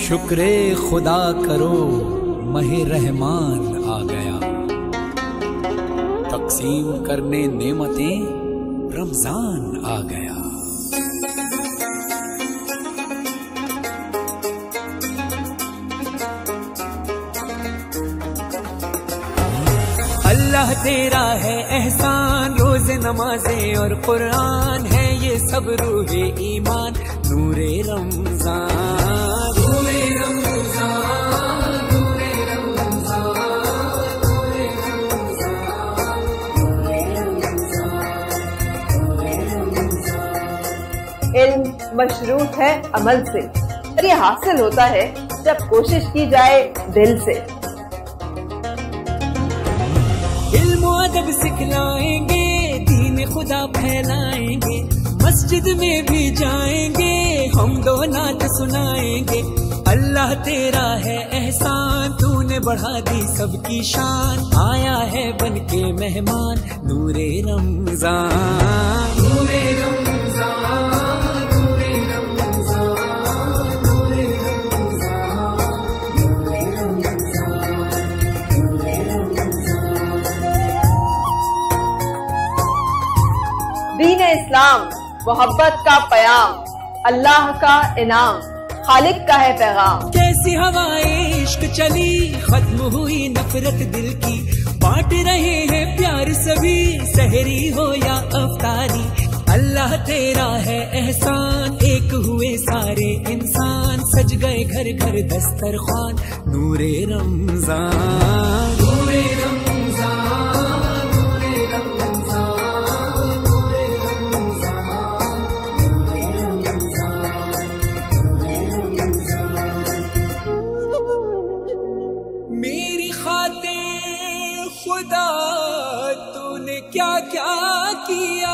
शुक्रे खुदा करो महे रहमान आ गया, तकसीम करने नेमतें रमजान आ गया। अल्लाह तेरा है एहसान, रोज़े नमाजें और कुरान है ये सब रूहे ईमान, नूरे रमजान नूरे रमजान नूरे रमजान नूरे रमजान नूरे रमजान नूरे रमजान। इल्म मशरूत है अमल से, और ये हासिल होता है जब कोशिश की जाए दिल से। इल्म अदब सिखलाएंगे, दीन खुदा फैलाएंगे, मस्जिद में भी जाएंगे, हम दो नात सुनाएंगे। अल्लाह तेरा है एहसान, तूने बढ़ा दी सबकी शान, आया है बन के मेहमान, नूरे रमजान नूरे रमजान नूरे रमजान नूरे रमजान नूरे रमजान नूरे रमजान। दीन इस्लाम मोहब्बत का पयाम, अल्लाह का इनाम, खालिक का है पैगाम। कैसी हवाएं इश्क चली, खत्म हुई नफरत दिल की, बांट रहे हैं प्यार सभी, सहरी हो या अफ्तारी। अल्लाह तेरा है एहसान, एक हुए सारे इंसान, सज गए घर घर दस्तरखान, नूरे रमजान नूरे रमजान नूरे रमजान नूरे रमजान नूरे रमजान नूरे रमजान। मेरी खातिर खुदा तूने क्या क्या किया,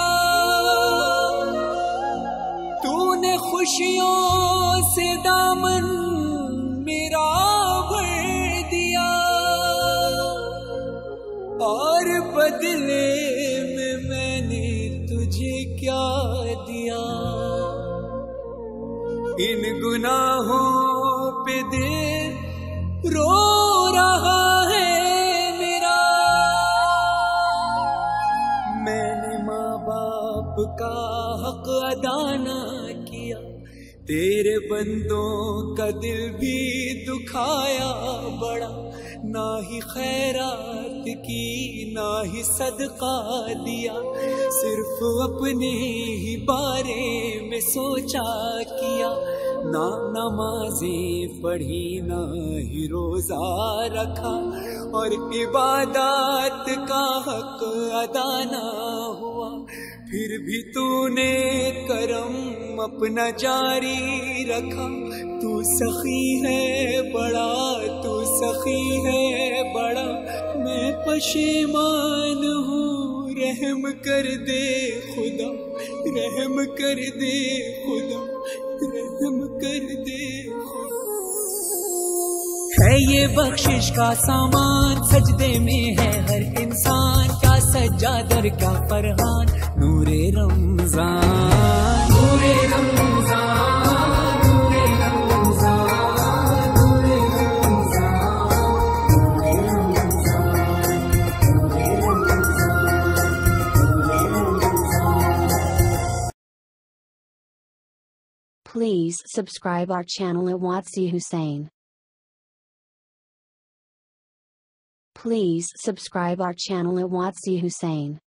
तूने खुशियों से दामन मेरा भर दिया, और बदले में मैंने तुझे क्या दिया। इन गुनाहों पे दिल रो रहा है मेरा, मैंने माँ बाप का हक अदा ना किया, तेरे बंदों का दिल भी दुखाया बड़ा, ना ही खैरात की ना ही सदका दिया, सिर्फ अपने ही बारे में सोचा किया, ना नमाजें पढ़ी ना ही रोजा रखा, और इबादत का हक अदा ना हुआ, फिर भी तूने करम अपना जारी रखा। तू सखी है बड़ा, तू सखी है बड़ा, मैं पशेमान हूँ, रहम कर दे खुदा, रहम कर दे खुदा, रहम कर दे खुदा। है ये बख्शिश का सामान, सजदे में है हर इंसान, क्या सज्जादर क्या फरहान, नूरे रमजान नूरे रमजान नूरे रमजान नूरे रमजान नूरे रमजान नूरे Ramzan. Please subscribe our channel at Watsi Hussein. Please subscribe our channel at Watsi Hussein.